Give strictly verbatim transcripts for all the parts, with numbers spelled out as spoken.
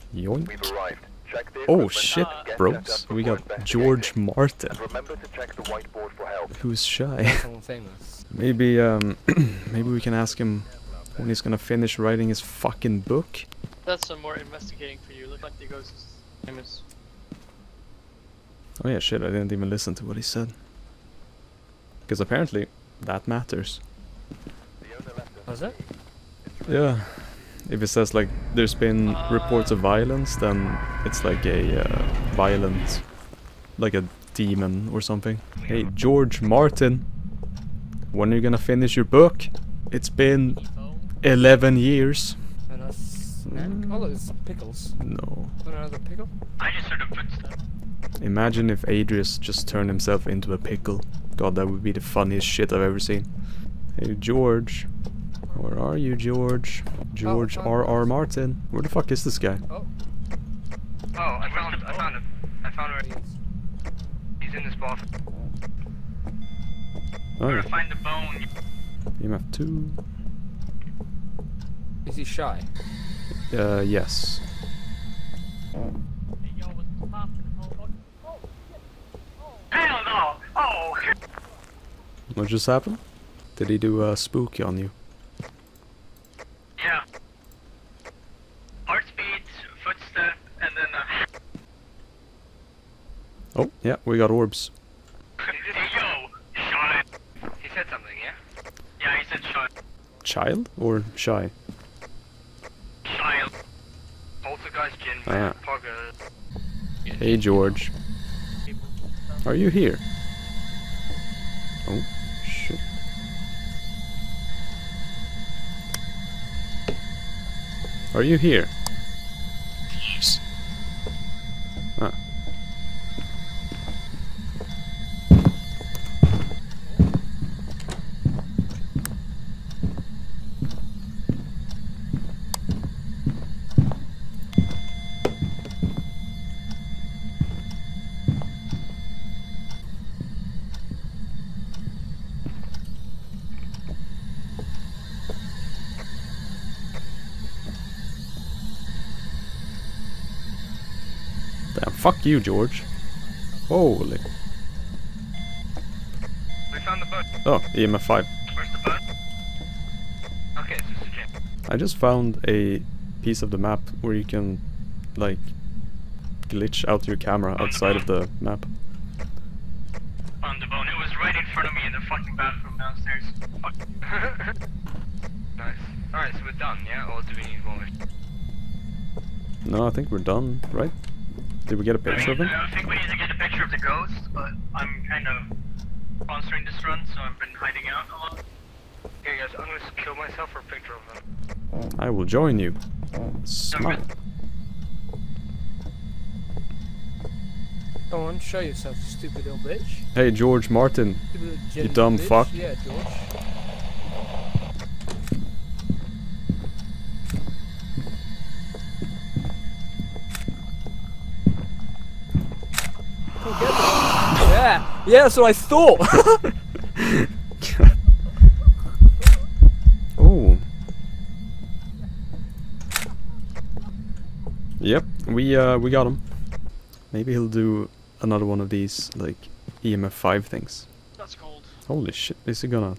Yoink. We've arrived. Check the Oh equipment shit, and get bros. set up We before got investigating. George Martin, And remember to check the whiteboard for help. who's shy. Someone famous. Maybe, um, maybe we can ask him when he's gonna finish writing his fucking book. That's some more investigating for you. Look like the ghost is famous. Oh yeah, shit, I didn't even listen to what he said. Because apparently, that matters. Was it? Yeah. If it says like, there's been Uh, reports of violence, then it's like a uh, violent, like a demon or something. Hey, George Martin, when are you gonna finish your book? It's been eleven years. And a snack? Oh look, it's pickles. No. Want another pickle? I just heard a footstep. Imagine if Adrius just turned himself into a pickle. God, that would be the funniest shit I've ever seen. Hey, George. Where are you, George? George Oh, R R. Martin. Where the fuck is this guy? Oh. Oh, I found I found him. I found where he is. He's in this ball. Oh yeah. Gotta find the bone. E M F two. Is he shy? Uh, yes. Hell no! Oh! What just happened? Did he do a spooky on you? Yeah. Heartbeat, footstep, and then uh... Oh, yeah, we got orbs. Hey yo! Shy! He said something, yeah? Yeah, he said shy. Child or shy? Child. Poltergeist, Jin, Ah. Pogga. Hey, George. Are you here? Oh, shit. Are you here? Yes. Ah. Damn, fuck you, George. Holy. We found the boat. Oh, E M F five. Where's the boat? Okay, it's just a Jin. I just found a piece of the map where you can, like, glitch out your camera outside of the map. On the bone. It was right in front of me in the fucking bathroom downstairs. Fuck. Nice. Alright, so we're done, yeah? Or do we need more? No, I think we're done, right? Did we get a picture of him? I think we need to get a picture of the ghost, but I'm kind of sponsoring this run, so I've been hiding out a lot. Here guys, I'm gonna kill myself for a picture of him. I will join you. Smile. Go on, show yourself, you stupid little bitch. Hey, George Martin. Stupid little You Jin dumb bitch. fuck. Yeah, George. Oh, get them. Yeah, yeah, that's what I thought. Oh. Yep, we uh we got him. Maybe he'll do another one of these like E M F five things. That's cold. Holy shit, is he gonna?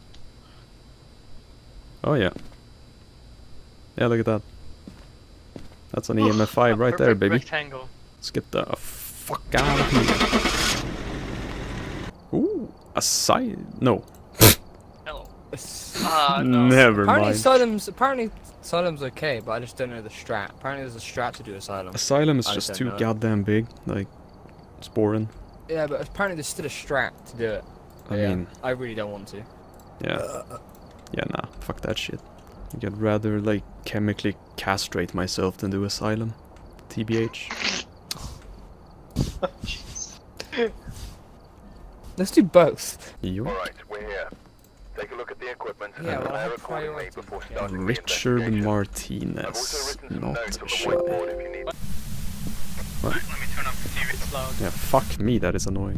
Oh yeah. Yeah, look at that. That's an E M F five right there, Perfect baby. Rectangle. Let's get the fuck out of here. Ooh, a side. No. Hello. Ah, no. Never Apparently mind. Asylum's apparently Asylum's okay, but I just don't know the strat. Apparently there's a strat to do Asylum. Asylum is I just don't too know. goddamn big. Like, it's boring. Yeah, but apparently there's still a strat to do it. I yeah, mean, I really don't want to. yeah. Yeah, nah, fuck that shit. I'd rather, like, chemically castrate myself than do Asylum. T B H. Let's do both. You? Alright, we're here. Take a look at the equipment Yeah, and well, I prepare have accordingly priority. before starting the Richard investigation. I've also Martinez. written some notes Not on the shy. whiteboard if you need. What? Let me turn up the T V. It's loud. Yeah, fuck me, that is annoying.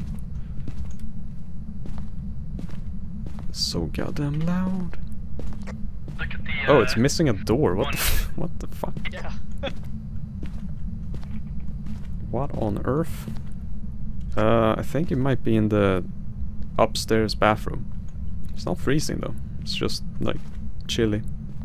So goddamn loud. Look at the, uh, Oh, it's missing a door. What the f what the fuck? Yeah. What on earth? Uh, I think it might be in the upstairs bathroom. It's not freezing though. It's just like chilly.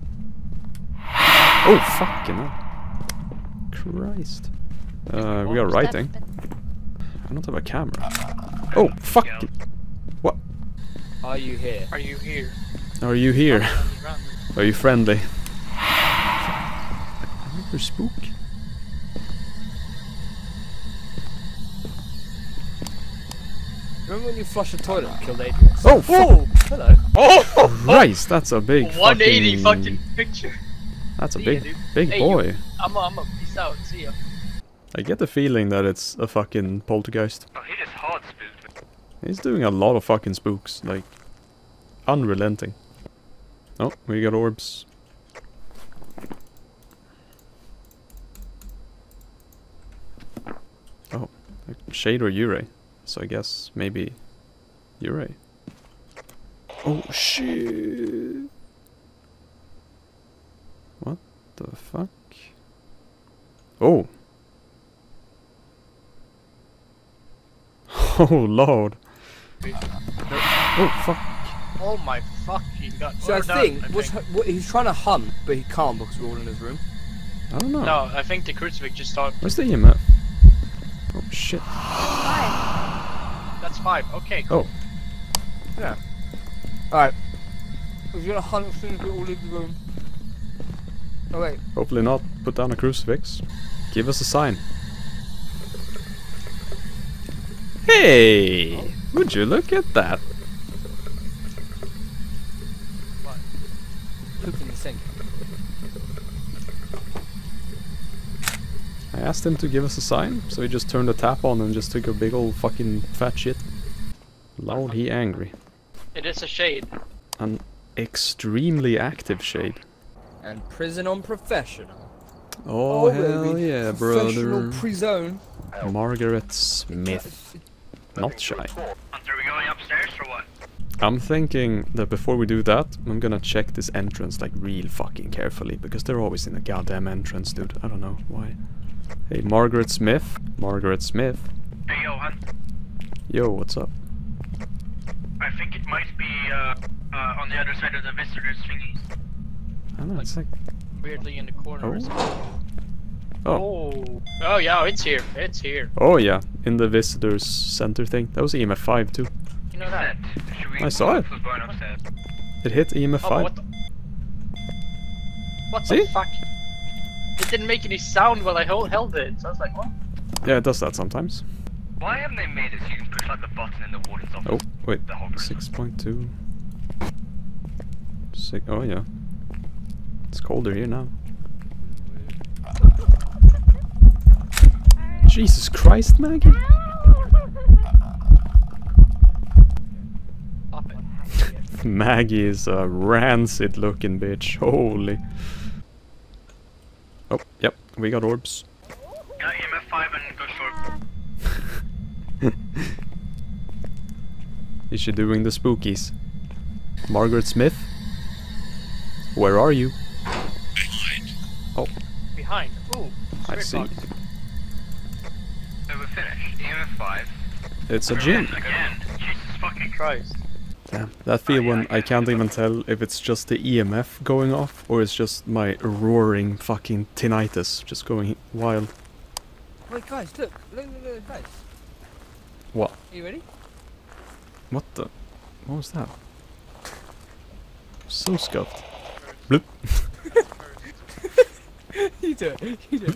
Oh fucking hell! Christ. Uh, we are writing. I don't have a camera. Oh fuck! What? Are you here? Are you here? Are you here? Run. Are you friendly? Another spook? Remember when you flushed the toilet and killed Adrian? Oh fuck! Whoa! Hello. Oh! Christ, that's a big one eighty fucking... fucking picture. That's a See ya, big, dude. big Hey, boy. you- I'm a, I'm a peace out. See ya. I get the feeling that it's a fucking poltergeist. Oh, he just hard spooked me. He's doing a lot of fucking spooks, like unrelenting. Oh, we got orbs. Oh, Shade or Yurei. So I guess maybe Yurei. Oh shit! What the fuck? Oh! Oh lord! Oh fuck! Oh my fucking god. So I We're done, think, I what's, think. what, he's trying to hunt, but he can't because we're all in his room. I don't know. No, I think the crucifix just started. Where's the E M F? Oh shit! That's five. Okay, cool. Oh, Yeah. Alright. We're gonna hunt as soon as we all leave the room. Oh wait. hopefully not. Put down a crucifix. Give us a sign. Hey! Would you look at that? What? Poop in the sink. I asked him to give us a sign, so he just turned the tap on and just took a big old fucking fat shit. Lord, he angry. It is a shade. An extremely active shade. And prison on professional. Oh, Oh, hell baby. yeah, Professional brother. pre-zone. Margaret Smith. Not shy. Hunter, are we going upstairs or what? I'm thinking that before we do that, I'm gonna check this entrance like real fucking carefully, because they're always in a goddamn entrance, dude. I don't know why. Hey, Margaret Smith. Margaret Smith. Hey, yo, Hunt. Yo, what's up? I think it might be uh, uh, on the other side of the visitors thingy. I don't know, it's like... Weirdly in the corner. or Oh. something. Oh. Oh. Oh yeah, it's here. It's here. Oh yeah, in the visitors center thing. That was E M F five too. You know that? Should we I saw it. was going upstairs? It hit E M F Oh, five. what the? What See? the fuck? It didn't make any sound while I hold, held it. So I was like, what? Yeah, it does that sometimes. Why haven't they made it so you can push like the button in the warden's office? Oh, wait. The whole six point two. Six. Oh yeah. It's colder here now. Jesus Christ, Maggie! Stop it. Maggie is a rancid looking bitch. Holy. Oh, yep, we got orbs. Got E M F five and go short. Is she doing the spookies? Margaret Smith? Where are you? Oh, Behind. Ooh. I spirit see. box. So we're finished. E M F five. It's a gym. Again. Jesus fucking Christ. Christ. Damn, that feel when I can't even tell if it's just the E M F going off or it's just my roaring fucking tinnitus just going wild. Wait guys, look. Look, look, look, guys. What? Are you ready? What the? What was that? So scuffed. Bloop. You do it. You do it.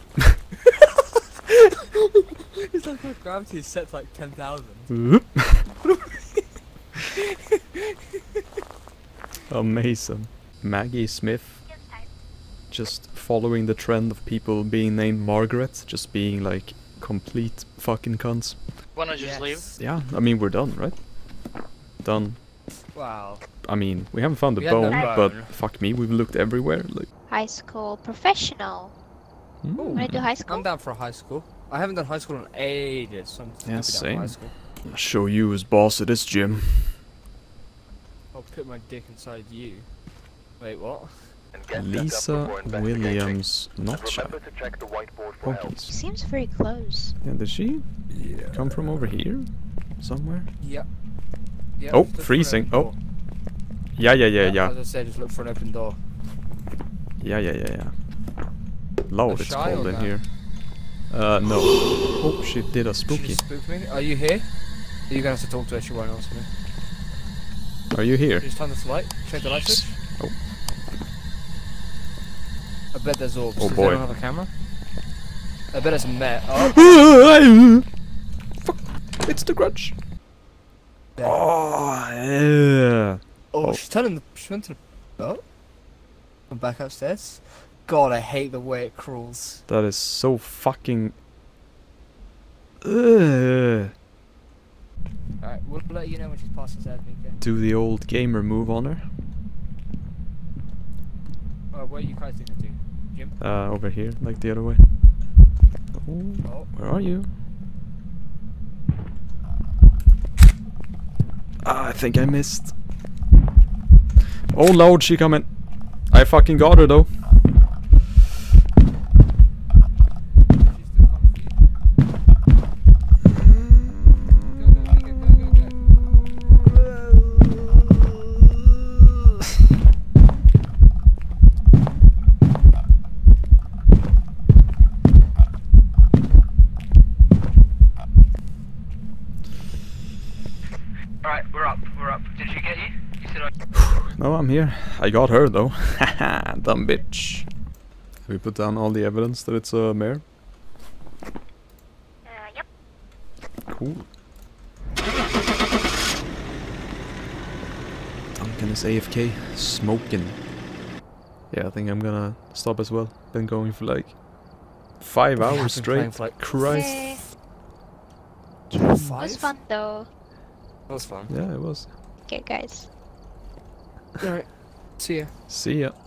It's like my gravity is set to like ten thousand. Whoop. Amazing. Maggie Smith just following the trend of people being named Margaret, just being like complete fucking cunts. Wanna just leave? Yeah, I mean we're done, right? Done. Wow. I mean, we haven't found the We had no bone, bone. but fuck me, we've looked everywhere. Like, High school professional. hmm. Wanna do high I'm school? down for a high school. I haven't done high school in ages, so I'm Yeah, happy down for same. high school. I'll show you who's boss at this gym. I'll put my dick inside you. Wait, what? And get set up Lisa before investigating. Williams, And not shy. remember to check the whiteboard for help. Pokey's. Seems very close. Yeah, did she Yeah. come from over here? Somewhere? Yeah. Yeah. Oh, just look for an freezing. open Oh. door. Yeah, yeah, yeah, yeah. As I said, just look for an open door. Yeah, yeah, yeah, yeah. Lord, A it's shy cold or in not? here. Uh, no. Oh, she did a She spooky. just spooked me. Are you here? Are you gonna have to talk to her? She won't answer me. Are you here? Just turn this light. Check the light switch. Oh. I bet there's orbs. Oh Does boy. anyone have a camera? I bet it's a met. Oh. Fuck! It's the grudge. Yeah. Oh, yeah. Oh, Oh. she's turning the. She went to the. Oh. I'm back upstairs. God, I hate the way it crawls. That is so fucking. Ugh. Alright, we'll let you know when she's past the stairs, Mika. Do the old gamer move on her. Oh, where are you guys gonna do? Jim? Uh, over here, like the other way. Oh, Oh. where are you? Ah, I think I missed. Oh lord, she coming. I fucking got her though. She's still coming for you. Go, go, Mika, go, go, go. Alright, we're up, we're up. Did she get you? You said I... No, I'm here. I got her though. Haha, dumb bitch. Have we put down all the evidence that it's a mare? Uh, yep. Cool. Duncan is A F K, smoking. Yeah, I think I'm gonna stop as well. Been going for like five Yeah, I've hours been playing straight. for like- Christ. Yay. Five? It was fun though. That was fun. Yeah, it was. Okay, guys. Alright. See ya. See ya.